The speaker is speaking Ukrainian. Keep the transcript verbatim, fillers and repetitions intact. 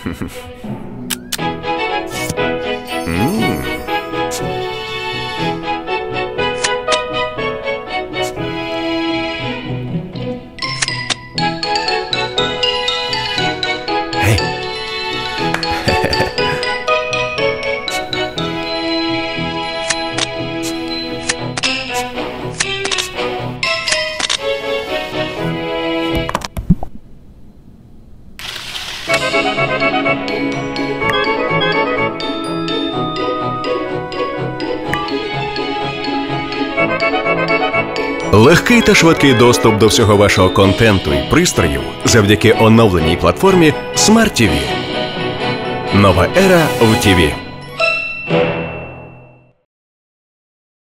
Легкий та швидкий доступ до всього вашого контенту і пристроїв завдяки оновленій платформі Смарт ті ві. Нова ера в ті ві.